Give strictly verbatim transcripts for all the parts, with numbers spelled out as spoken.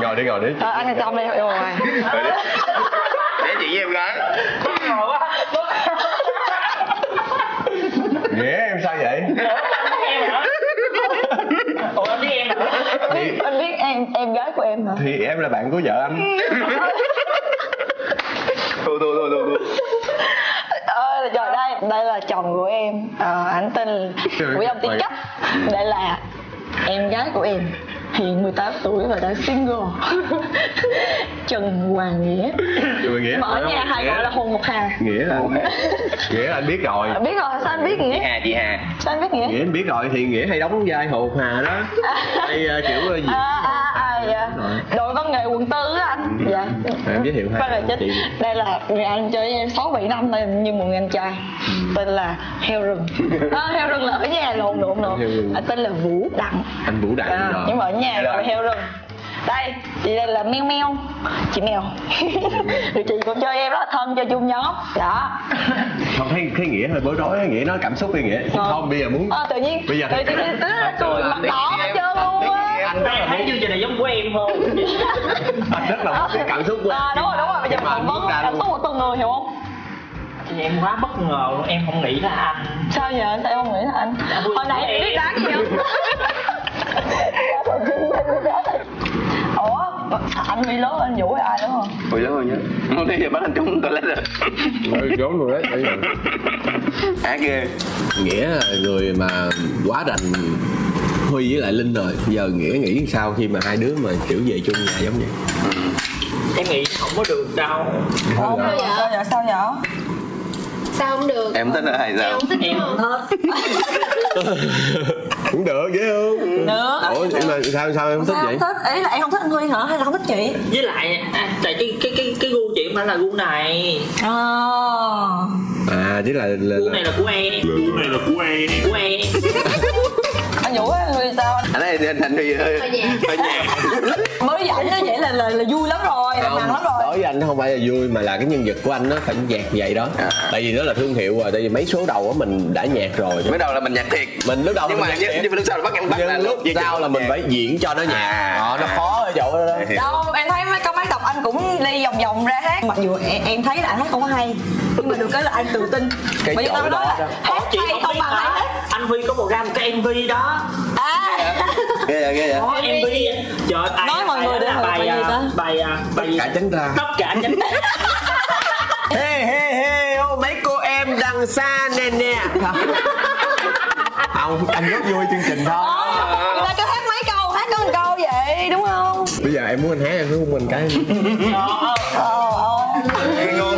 ngồi đi ngồi đi. À, anh trong đây em ngồi. Để chị với em gái. Ngồi quá. Nghĩa em sao vậy? Em hả? Ủa anh biết em hả? Thì, anh biết em em gái của em hả? Thì em là bạn của vợ anh. Thôi thôi thôi thôi. Ờ, trời đây, đây là chồng của em. Ờ, anh tên của ông Tiến Chấp. Đây là em gái của em. Hiện mười tám tuổi và đang single. Trần Hoàng Nghĩa. Nghĩa. Mà ở nhà hay gọi là Hùng Ngọc Hà. Nghĩa là Nghĩa là anh biết rồi. À, biết rồi, sao anh biết Nghĩa? Chị Hà, chị Hà. Sao anh biết Nghĩa? Nghĩa anh biết rồi, thì Nghĩa hay đóng vai Hồ Hà đó. Hay uh, kiểu uh, gì? À, à, à, dạ. Đội văn nghệ quận tư á anh. Ừ. Dạ. Em giới thiệu hai chị. Đây là người anh chơi với em sáu bảy năm đây như một người anh trai. Ừ. Tên là Heo Rừng. À, Heo Rừng là ở nhà lộn lộn lộn. À, tên là Vũ Đặng. Anh Vũ Đặng à, rồi. Nhưng mà ở nhà gọi là Heo Rừng. Đây, chị đây là Meo Meo. Chị Mèo. Rồi chị cũng chơi em rất là thân, chơi chung nhóm. Đó. Không thấy thấy Nghĩa hơi bối rối, Nghĩa nói cảm xúc đi Nghĩa. Ờ. Không bây giờ muốn. Ờ, tự nhiên. Bây giờ tự nhiên tức là cười mặt đỏ hết trơn luôn á. Anh rất là thấy chương trình này giống của em không? Anh rất là muốn cảm xúc của em. À, đúng rồi đúng rồi, bây giờ phỏng vấn cảm xúc của từng người hiểu không? Thì em quá bất ngờ luôn, em không nghĩ là anh. Sao vậy? Sao em không nghĩ là anh? Hồi nãy em biết đá gì không? Ủa? Anh Huy lớn anh Vũ hay ai đúng không? Huy lớn rồi nhá. Không thấy giờ bắt anh trúng toilet rồi. Ừ, trốn luôn đấy. Ác ghê. Nghĩa là người mà quá rành Huy với lại Linh rồi. Giờ Nghĩa nghĩ sao khi mà hai đứa mà kiểu về chung nhà giống vậy? Ừ. Em nghĩ không có được đâu. Không được. Sao vậy? Sao vậy? Sao không được? Em thích ở hay sao? Em không thích. Em không thích. Cũng được dễ không? Được. Ủa nhưng mà sao sao em không thích sao vậy? Không thích. Ý là em không thích anh Huy hả? Hay là không thích chị? Với lại à, tại cái cái cái cái gu chị không phải là gu này. À. À chứ là, là gu này là của em. Gu này là của em. Của em. Anh Vũ anh Huy sao? Anh thấy anh Thành Huy hơi hơi nhẹ. Hơi nhẹ. Mới dẫn nó vậy là, là là vui lắm rồi, là lắm rồi. Đối với anh nó không phải là vui mà là cái nhân vật của anh nó phải nhạt vậy đó. À. Tại vì đó là thương hiệu rồi, tại vì mấy số đầu á mình đã nhạt rồi. Mới đầu là mình nhạt thiệt. Mình lúc đầu nhưng mình mà nhưng, nhưng mà lúc sau là bắt em bắt là lúc sau là mình phải diễn cho nó nhạt. À, à, nó khó ở chỗ đó. Đó. Đâu, em thấy mấy câu mấy tập anh cũng đi vòng vòng ra hát. Mặc dù em, em thấy là anh hát không có hay, nhưng mà được cái là anh tự tin. Cái bởi vì chỗ đó, đó, đó đó. hát Chị hay không bằng hay hết. Anh Huy có một ra một cái em vê đó. À. Ghê vậy, ghê vậy. Có em vê. Trời ơi, nói mọi người để là hỏi bài bài gì ta? Bài tất cả tránh ra. Tất cả tránh ra. Hey hey hey, oh, mấy cô em đằng xa nè nè. Không, anh rất vui chương trình thôi. Ờ, người ta cứ hát mấy câu, hát có một câu vậy đúng không? Bây giờ em muốn anh hát em cứ hôn mình cái. Ờ ờ. Nghe ngon.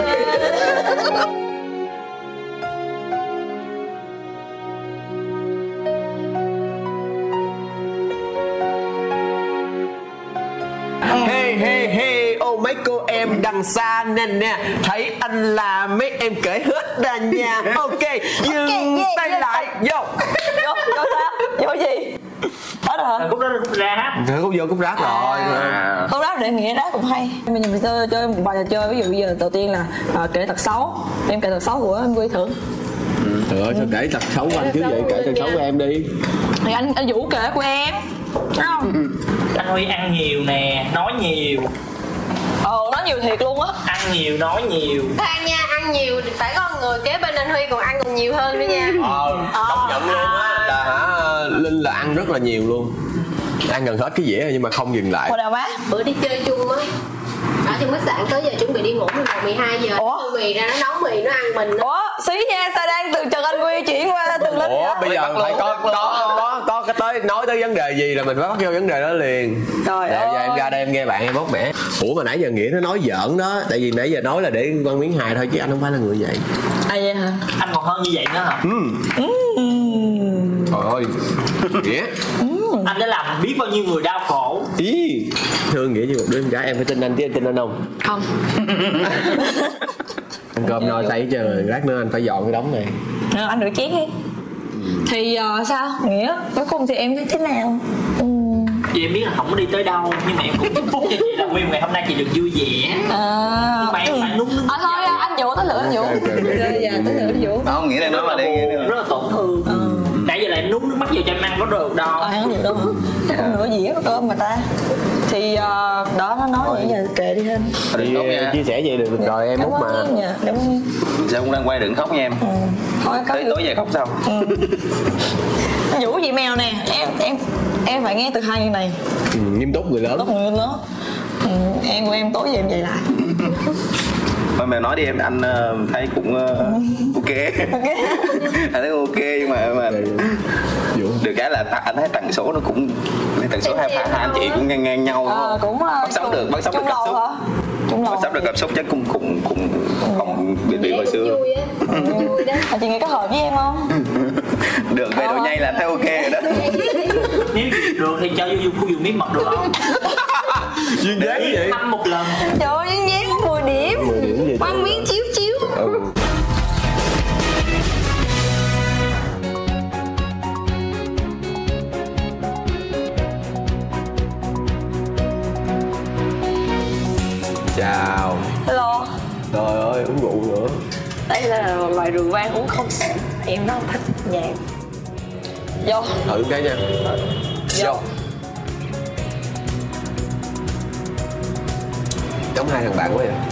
Hey hey hey, ô oh, mấy cô em đằng xa nè nè, thấy anh là mấy em cởi hết ra nha. Ok, dừng okay, yeah, tay yeah, lại, vô. Vô, vô sao? Vô gì? Hết rồi hả? Cúc đó cúc rap. Thì cúc vô cúc rap rồi. À. Cúc rap để Nghĩa đá cũng hay. Bây giờ mình chơi, chơi một vài trò chơi, ví dụ bây giờ đầu tiên là uh, kể tật xấu. Em kể tật xấu của anh Quy thử. Trời ơi, sao kể tật xấu của anh chứ vậy, kể tật xấu của em đi. Thì anh, anh Vũ kể của em. Đúng không? Anh Huy ăn nhiều nè, nói nhiều. Ờ, nói nhiều thiệt luôn á. Ăn nhiều, nói nhiều. Khoan nha, ăn nhiều phải có người kế bên anh Huy còn ăn còn nhiều hơn nữa nha. Ờ, công nhận luôn á. Là hả, Linh là ăn rất là nhiều luôn. Ăn gần hết cái dĩa nhưng mà không dừng lại. Hồi nào má? Bữa đi chơi chung á, ở trong khách sạn tới giờ chuẩn bị đi ngủ mười một mười hai giờ. Ủa? Mua mì ra nó nấu mì nó ăn mình. Ủa, xí nha, sao đang từ Trần Anh Quy chuyển qua Tường Linh? Ủa, bây giờ phải có có có có cái tới nói tới vấn đề gì là mình phải bắt vô vấn đề đó liền. Trời để ơi. Giờ em ra đây em nghe bạn em bóc mẻ. Ủa mà nãy giờ Nghĩa nó nói giỡn đó, tại vì nãy giờ nói là để Văn miếng hài thôi chứ anh không phải là người vậy. À vậy hả? Anh còn hơn như vậy nữa hả? Ừ. Trời ơi. Nghĩa. Anh đã làm biết bao nhiêu người đau khổ. Ý. Thương Nghĩa như một đứa em gái, em phải tin anh chứ em tin anh không? Không. Ăn cơm no say chứ, lát nữa anh phải dọn cái đống này. À, anh rửa chén đi. Ừ. Thì uh, sao? Nghĩa, cuối cùng thì em thấy thế nào? Ừ. Vì em biết là không có đi tới đâu, nhưng mà em cũng chúc phúc cho chị là nguyên ngày hôm nay chị được vui vẻ. À. Nhưng mà em phải núng núng. À thôi anh Vũ tới lượt anh Vũ. Rồi giờ tới lượt anh Vũ. Không, Nghĩa này nói mà đi. Rất là tổn thương. Ừ. Nãy giờ là em nút nước mắt vô cho em ăn có được đâu. À, ăn được đâu hả? Chắc không nửa dĩa có cơm mà ta. Thì uh, đó nó nói vậy giờ kệ đi hơn. Đừng khóc nha. Chia sẻ vậy được rồi em Cảm Út mà. ơn em nha, cảm ơn em. Sao cũng đang quay đừng khóc nha em. Ừ. Thôi có Tới tối về khóc sao? Ừ. Vũ chị Mèo nè, em em em phải nghe từ hai người này. Ừ, nghiêm túc người lớn. Tốt người lớn. Ừ, em của em tối về em về lại. Thôi mẹ nói đi em, anh uh, thấy cũng uh, ok. Anh thấy ok nhưng mà mà được cái là anh thấy tần số nó cũng tần số hai hai anh chị cũng ngang ngang nhau. À, cũng bắt sống được bắt sống được cảm xúc. Trung bắt sống được cảm xúc chắc cũng cũng cũng không bị bị hồi xưa. Vui á, vui đó. Chị nghĩ có hợp với em không? Được về độ nhây là thấy ok rồi đó. Nếu được thì cho vô khu vườn miếng mật được không? Duyên dáng vậy. Ăn một lần. Trời ơi, duyên dáng mười điểm. mười điểm vậy. Ăn miếng chiếu chiếu. Ừ. Chào. Hello. Trời ơi, uống rượu nữa. Đây là loại rượu vang uống không em nó không thích nhạt. Vô. Thử cái nha. Vô. Giống hai thằng bạn quá vậy.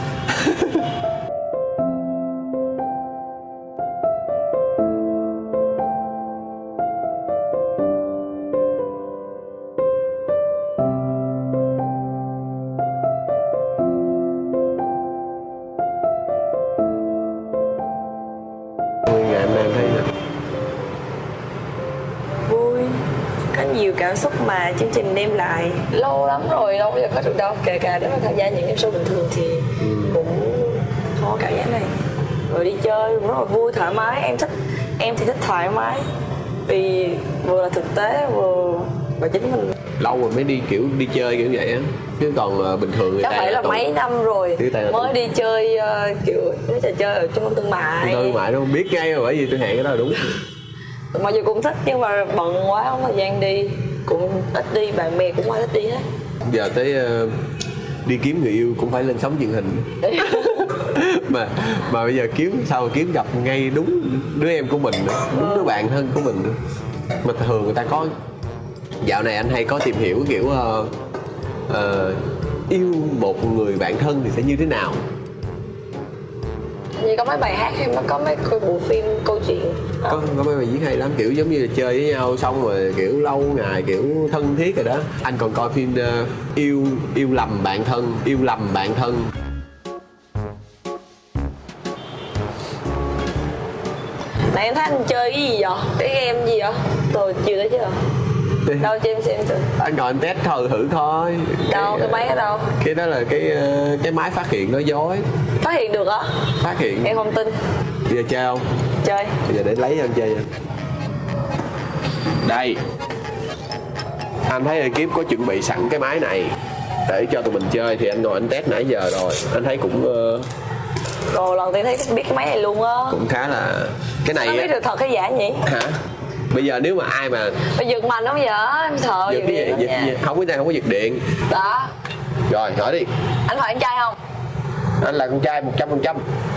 Ngày hôm nay em thấy sao? Vui, có nhiều cảm xúc mà chương trình đem lại. Lâu lắm rồi, đâu bao giờ có được đâu. Kể cả nếu mà tham gia những game show bình thường thì ừ. cũng không có cảm giác này. Rồi đi chơi rất là vui, thoải mái. Em thích, em thì thích thoải mái. Vì vừa là thực tế, vừa là chính mình. Lâu rồi mới đi kiểu đi chơi kiểu vậy á, chứ còn uh, bình thường người chắc ta phải là mấy năm rồi mới đi chơi uh, kiểu mấy trò chơi ở trung tâm thương mại. Thương mại đâu biết ngay rồi, bởi vì tôi hẹn cái đó là đúng. Mặc dù cũng thích nhưng mà bận quá không thời gian đi, cũng ít đi, bạn bè cũng ai thích đi hết. Giờ tới uh, đi kiếm người yêu cũng phải lên sóng truyền hình. mà mà bây giờ kiếm sao mà kiếm gặp ngay đúng đứa em của mình nữa, đúng đứa bạn thân của mình nữa. Mà thường người ta có dạo này anh hay có tìm hiểu kiểu uh, uh, yêu một người bạn thân thì sẽ như thế nào. Như có mấy bài hát hay nó có mấy coi bộ phim câu chuyện có có mấy bài diễn hay lắm, kiểu giống như là chơi với nhau xong rồi kiểu lâu ngày kiểu thân thiết rồi đó. Anh còn coi phim uh, yêu yêu lầm bạn thân yêu lầm bạn thân. Nãy em thấy anh chơi cái gì vậy? Cái game gì vậy? Tôi chưa thấy chưa? Đâu cho em xem thử. Anh ngồi anh test thử thử thôi. Đâu cái, cái máy ở đâu? Cái đó là cái cái máy phát hiện nói dối. Phát hiện được á? Phát hiện. Em không tin. Bây giờ chơi không? Chơi. Bây giờ để lấy cho anh chơi nha. Đây. Anh thấy ekip có chuẩn bị sẵn cái máy này để cho tụi mình chơi, thì anh ngồi anh test nãy giờ rồi. Anh thấy cũng uh... Rồi lần tiên thấy biết cái máy này luôn á. Cũng khá là cái này. Nó biết được thật hay giả nhỉ? Hả? Bây giờ nếu mà ai mà bây giật mình không vậy? Em sợ giật cái gì? Giật, giật, không có này không có giật điện. Đó. Rồi hỏi đi. Anh phải anh trai không? Anh là con trai một trăm phần trăm.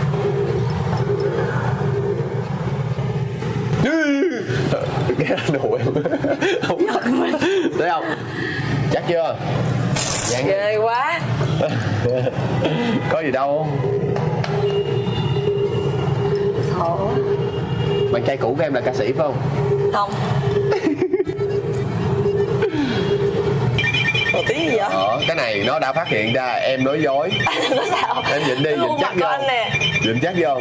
Cái đồ em không giật mình. Thấy không? Chắc chưa? Dạng ghê quá. Có gì đâu. Sợ quá. Bạn trai cũ của em là ca sĩ phải không? Không. Một tí gì vậy? Ờ, cái này nó đã phát hiện ra em nói dối. Nó sao? Em nhịn đi, nhịn chắc vô. Nhịn chắc vô.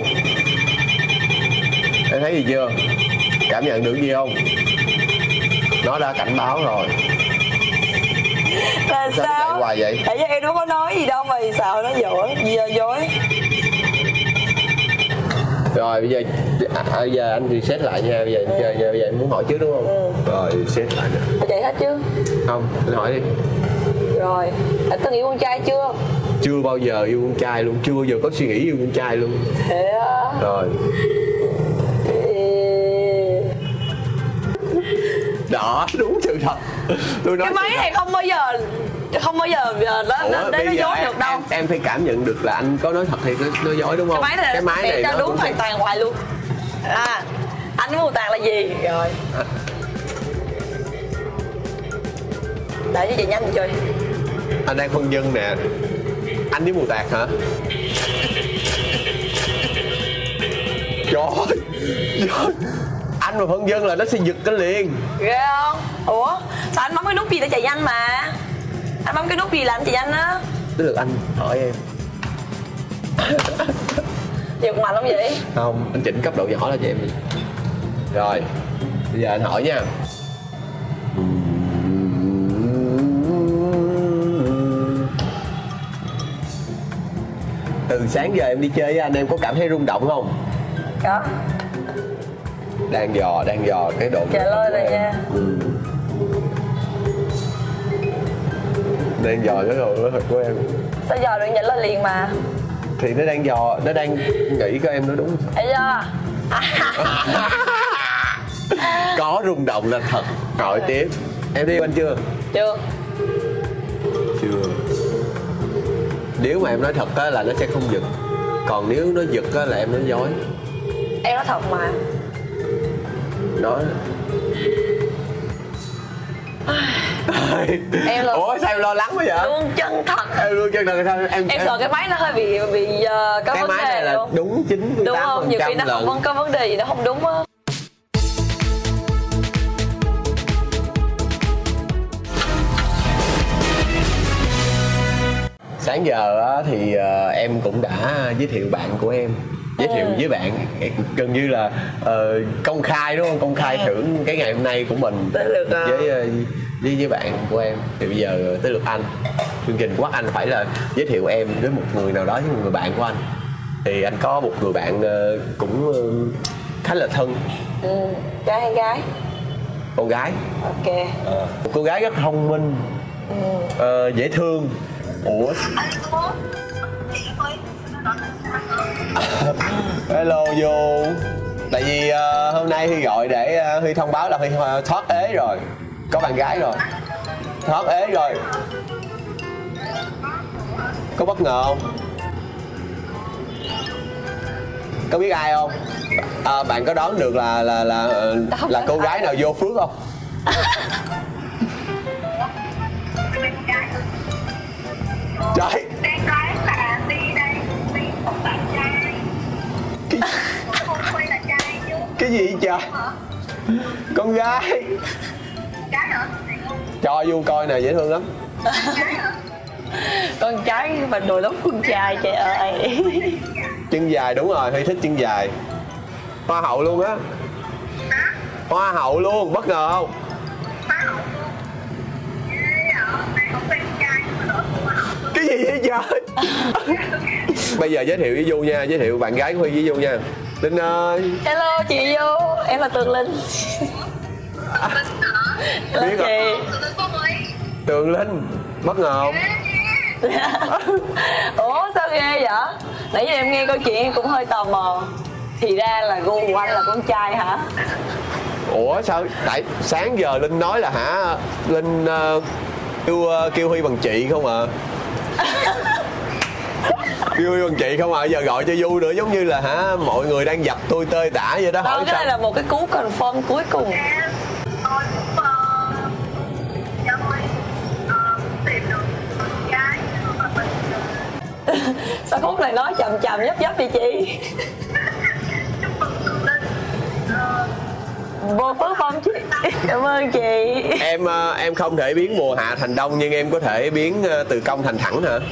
Em thấy gì chưa? Cảm nhận được gì không? Nó đã cảnh báo rồi. Là sao? Sao hoài vậy? Tại vì em đâu có nói gì đâu mà sao nó dối, gì là dối. Rồi bây giờ à, bây giờ anh reset lại nha, bây giờ anh chơi nha, bây giờ em muốn hỏi trước đúng không? Ừ. Rồi reset lại nè. Phải chạy hết chứ? Không, anh hỏi đi. Rồi, anh từng yêu con trai chưa? Chưa bao giờ yêu con trai luôn, chưa bao giờ có suy nghĩ yêu con trai luôn. Thế á? Rồi. Đó, đúng sự thật. Tôi nói cái máy này không bao giờ không bao giờ giờ nó nó nó dối em, được đâu. Em, em phải cảm nhận được là anh có nói thật hay nó nói dối đúng không? Cái máy này, cái máy này nó nó đúng hoàn toàn hoài luôn. À, anh muốn mô tả là gì? Rồi. À. Để cho chị nhanh chơi. anh đang phân vân nè. Anh với mù tạt hả? Trời ơi, trời. Anh mà phân vân là nó sẽ giật cái liền. Ghê không? Ủa sao anh bấm cái nút gì để chạy nhanh mà? Anh bấm cái nút gì làm chạy nhanh á? Tới lượt anh hỏi em. Giật mạnh không vậy? Không, anh chỉnh cấp độ nhỏ lên cho em. Rồi, bây giờ anh hỏi nha. Từ sáng giờ em đi chơi với anh, em có cảm thấy rung động không? Có. Đang dò, đang dò cái độ Trả lời rồi nha. Ừ. Đang dò cái độ thật của em. Sao giờ được trả lời liền mà? Thì nó đang dò, nó đang nghĩ có em nói đúng. Ây da. Có rung động là thật. Hỏi tiếp. Em đi anh chưa? Chưa. Chưa. Nếu mà em nói thật á là nó sẽ không giật. Còn nếu nó giật á là em nói dối. Em nói thật mà. Nói. Em là... Ủa sao em lo lắng quá vậy? Luôn chân thật. Em luôn chân thật sao em Em, em sợ cái máy nó hơi bị bị uh, có cái vấn máy đề này là luôn. đúng chín mươi Đúng tám không? phần Nhiều khi trăm nó lần. không có vấn đề gì nó không đúng á. Sáng giờ á, thì uh, em cũng đã giới thiệu bạn của em. Giới thiệu Ừ. với bạn gần như là uh, công khai đúng không? Công khai thưởng cái ngày hôm nay của mình Tới lượt, uh, với, uh, với với bạn của em. Thì bây giờ tới lượt anh. Chương trình của anh phải là giới thiệu em với một người nào đó, với một người bạn của anh. Thì anh có một người bạn uh, cũng uh, khá là thân. Ừ. Trai hay gái? Con gái. Ok. Ờ, một cô gái rất thông minh, Ừ. uh, dễ thương. Ủa? Hello Du. Tại vì uh, hôm nay Huy gọi để uh, Huy thông báo là Huy uh, thoát ế rồi. Có bạn gái rồi. Thoát ế rồi. Có bất ngờ không? Có biết ai không? À, bạn có đoán được là là là là, là cô gái nào vô phước không? Trời. Đang nói là đi đây, đi một bạn trai. Cái, Không phải là trai chứ. cái gì vậy trời? Con gái. Gái hả? Cho vô coi nè, dễ thương lắm. Gái hả? Con trai mà đôi lắm con trai trời ơi. Chân dài đúng rồi, Huy thích chân dài. Hoa hậu luôn á. Hoa hậu luôn, bất ngờ không? Phá hậu luôn. Ghê hả? Đang không quen trai mà đổi phá hậu luôn. Cái gì vậy trời? Bây giờ giới thiệu với Du nha, giới thiệu bạn gái của Huy với Du nha. Linh ơi. Hello chị Du, em là Tường Linh. Là Biết rồi. chị. Tụi tôi có mấy. Tường Linh, bất ngờ không? Ủa sao ghê vậy? Nãy giờ em nghe câu chuyện em cũng hơi tò mò. Thì ra là gu của anh là con trai hả? Ủa sao? Tại sáng giờ Linh nói là hả, Linh uh, kêu, uh, kêu Huy bằng chị không à? Kêu Huy bằng chị không à? Giờ gọi cho Du nữa giống như là hả, mọi người đang dập tôi tơi tả vậy đó. Đó, hỏi cái sao? này là một cái cú confirm cuối cùng. Em, tôi cũng ờ, cho tôi ờ, tìm được một gái mà mình ờ, Sao khúc này nói chậm chậm nhấp nhấp vậy chị? chúc mừng Tường Linh. Ờ, Vô phước không chị? Cảm ơn chị. Em uh, em không thể biến mùa hạ thành đông, nhưng em có thể biến uh, từ cong thành thẳng hả?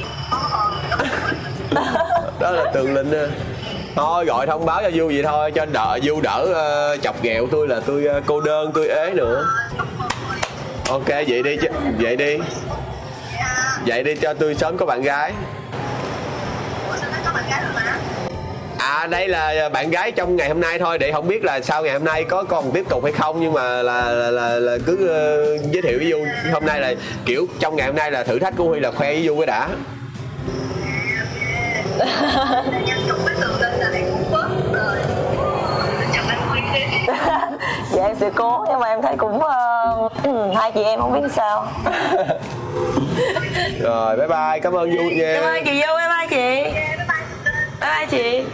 Đó là Tường Linh. uh. Thôi gọi thông báo cho Du vậy thôi, cho đỡ Du đỡ uh, chọc ghẹo tôi là tôi uh, cô đơn, tôi ế nữa. Ok vậy đi, vậy đi. Vậy đi cho tôi sớm có bạn gái. ủa sao nó có bạn gái rồi mà? À đây là bạn gái trong ngày hôm nay thôi, để không biết là sau ngày hôm nay có còn tiếp tục hay không, nhưng mà là là, là, là cứ uh, giới thiệu với Du. Hôm nay là kiểu trong ngày hôm nay là thử thách của Huy là khoe với Du cái đã. Nhân chúc với Tường Linh là hạnh phúc bớt rồi. Chào anh Huy đi. Dạ em sẽ cố, nhưng mà em thấy cũng uh, hai chị em không biết sao. Rồi bye bye, cảm ơn Du nha. Cảm ơn chị Du, bye bye chị. Bye bye Tường Linh. Bye bye chị.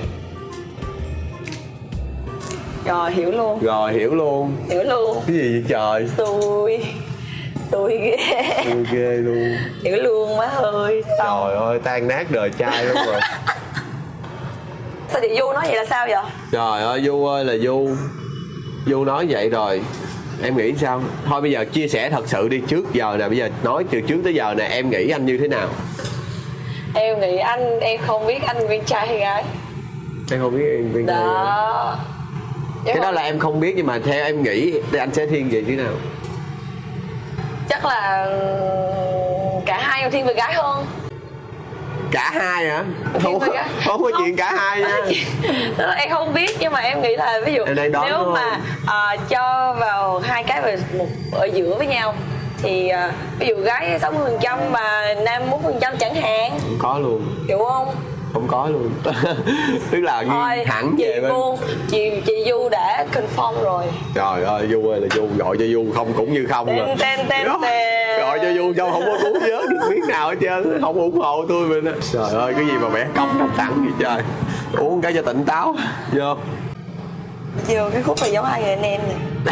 Rồi hiểu luôn. Rồi hiểu luôn. Hiểu luôn. Cái gì vậy trời? Xui. Tôi ghê. Tôi ghê luôn. Dữ luôn má ơi. Trời ơi, tan nát đời trai luôn rồi. Sao chị Du nói vậy là sao vậy? Trời ơi, Du ơi là Du. Du nói vậy rồi em nghĩ sao? Thôi bây giờ chia sẻ thật sự đi, trước giờ nè, bây giờ nói từ trước tới giờ nè, em nghĩ anh như thế nào? Em nghĩ anh, em không biết anh quen trai hay gái. Em không biết em quen trai hay gái. Đó. Cái đó là em không biết, nhưng mà theo em nghĩ thì anh sẽ thiên về thế nào? Chắc là cả hai em thiên về gái hơn. Cả hai hả? Thiên Không, về gái. không có chuyện cả hai nha. Tức là em không biết, nhưng mà em nghĩ là ví dụ Em đang đoán nếu đúng mà à, cho vào hai cái về một ở giữa với nhau thì à, ví dụ gái sáu mươi phần trăm và nam bốn mươi phần trăm chẳng hạn. Không có luôn. Hiểu không? Không có luôn. Tức là Thôi, nghiêng hẳn chị về bên. Buông, chị chị Du đã confirm rồi. Trời ơi, Du ơi là Du, gọi cho Du không cũng như không rồi. Tên tên tên tên. Gọi cho Du đâu không có cứu vớt được miếng nào hết trơn, không ủng hộ tôi bên đó. Trời ơi, cái gì mà bẻ cong đắp sẵn vậy trời. Uống cái cho tỉnh táo. Vô. Vô cái khúc này giống hai người anh em này.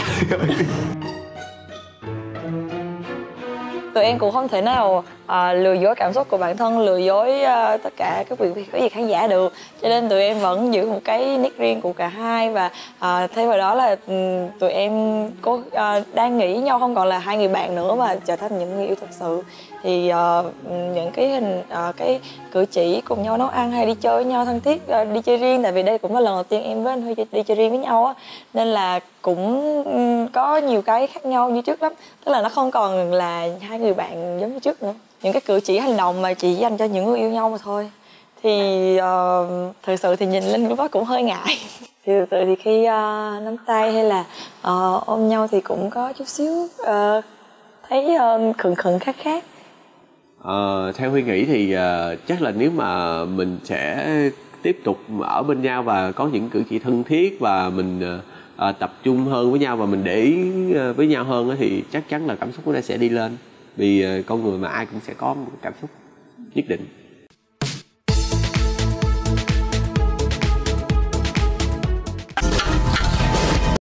Tụi em cũng không thể nào uh, lừa dối cảm xúc của bản thân, lừa dối uh, tất cả các việc cái gì khán giả được, cho nên tụi em vẫn giữ một cái nét riêng của cả hai. Và uh, thay vào đó là um, tụi em cố uh, đang nghĩ nhau không còn là hai người bạn nữa mà trở thành những người yêu thật sự. Thì uh, những cái hình uh, cái cử chỉ cùng nhau nấu ăn hay đi chơi với nhau thân thiết, uh, đi chơi riêng, tại vì đây cũng là lần đầu tiên em với anh Huy đi chơi riêng với nhau á, nên là cũng um, có nhiều cái khác nhau như trước lắm. Tức là nó không còn là hai người bạn giống như trước nữa. Những cái cử chỉ hành động mà chỉ dành cho những người yêu nhau mà thôi. Thì uh, thật sự thì nhìn lên lúc đó cũng hơi ngại. Thì từ từ thì khi uh, nắm tay hay là uh, ôm nhau thì cũng có chút xíu uh, thấy uh, khựng khựng khác khác. Ờ, theo Huy nghĩ thì uh, chắc là nếu mà mình sẽ tiếp tục ở bên nhau và có những cử chỉ thân thiết và mình uh, uh, tập trung hơn với nhau và mình để ý uh, với nhau hơn uh, thì chắc chắn là cảm xúc của nó sẽ đi lên. Vì uh, con người mà ai cũng sẽ có một cảm xúc nhất định.